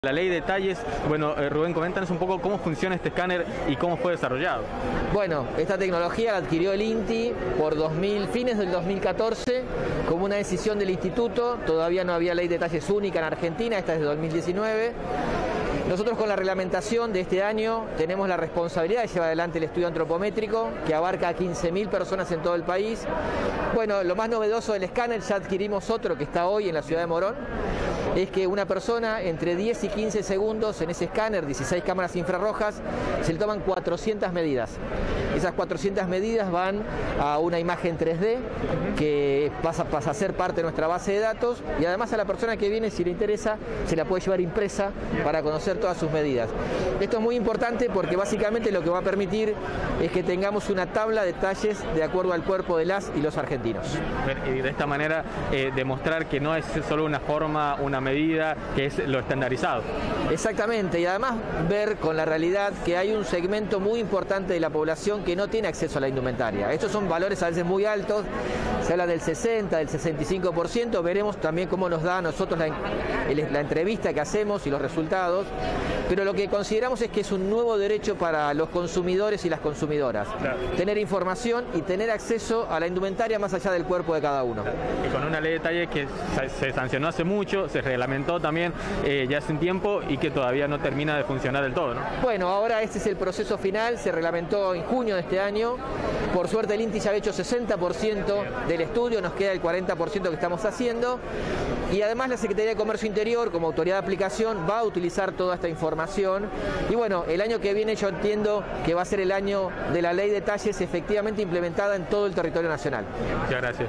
La ley de talles, bueno, Rubén, coméntanos un poco cómo funciona este escáner y cómo fue desarrollado. Bueno, esta tecnología la adquirió el INTI por fines del 2014 como una decisión del instituto. Todavía no había ley de talles única en Argentina, esta es de 2019. Nosotros con la reglamentación de este año tenemos la responsabilidad de llevar adelante el estudio antropométrico que abarca a 15.000 personas en todo el país. Bueno, lo más novedoso del escáner, ya adquirimos otro que está hoy en la ciudad de Morón, es que una persona entre 10 y 15 segundos en ese escáner, 16 cámaras infrarrojas, se le toman 400 medidas. Esas 400 medidas van a una imagen 3D que pasa a ser parte de nuestra base de datos, y además a la persona que viene, si le interesa, se la puede llevar impresa para conocer todas sus medidas. Esto es muy importante porque básicamente lo que va a permitir es que tengamos una tabla de talles de acuerdo al cuerpo de las y los argentinos. Y de esta manera demostrar que no es solo una forma, una medida, que es lo estandarizado. Exactamente, y además ver con la realidad que hay un segmento muy importante de la población que no tiene acceso a la indumentaria. Estos son valores a veces muy altos, se habla del 60, del 65%, veremos también cómo nos da a nosotros la entrevista que hacemos y los resultados, pero lo que consideramos es que es un nuevo derecho para los consumidores y las consumidoras. Claro. Tener información y tener acceso a la indumentaria más allá del cuerpo de cada uno. Y con una ley de talles que se sancionó hace mucho, se reglamentó también ya hace un tiempo y que todavía no termina de funcionar del todo, ¿no? Bueno, ahora este es el proceso final, se reglamentó en junio de este año. Por suerte el INTI ya ha hecho 60% del estudio, nos queda el 40% que estamos haciendo. Y además la Secretaría de Comercio Interior, como autoridad de aplicación, va a utilizar toda esta información. Y bueno, el año que viene yo entiendo que va a ser el año de la ley de talles efectivamente implementada en todo el territorio nacional. Muchas gracias.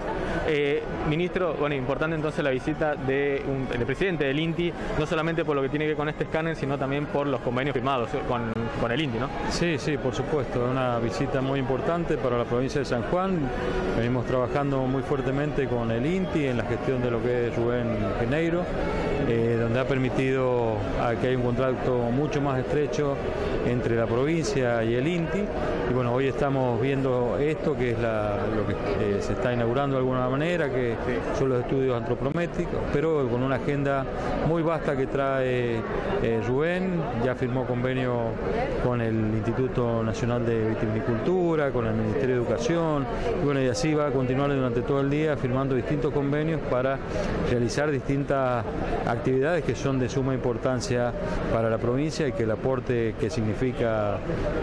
Ministro, bueno, importante entonces la visita del presidente del INTI, no solamente por lo que tiene que ver con este escáner, sino también por los convenios firmados con el INTI, ¿no? Sí, por supuesto, una visita muy importante para la provincia de San Juan. Venimos trabajando muy fuertemente con el INTI en la gestión de lo que es Rubén Pineiro, donde ha permitido que haya un contacto mucho más estrecho entre la provincia y el INTI. Y bueno, hoy estamos viendo esto, que es lo que se está inaugurando de alguna manera, que son los estudios antropométricos, pero con una agenda muy vasta que trae Rubén. Ya firmó convenio con el Instituto Nacional de Vitivinicultura, con el Ministerio de Educación, y bueno, y así va a continuar durante todo el día firmando distintos convenios para realizar distintas actividades que son de suma importancia para la provincia y que el aporte que significa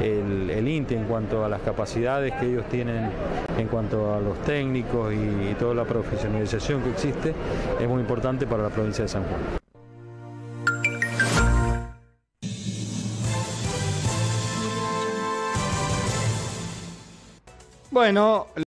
el INTI en cuanto a las capacidades que ellos tienen, en cuanto a los técnicos y toda la profesionalización que existe, es muy importante para la provincia de San Juan. Bueno.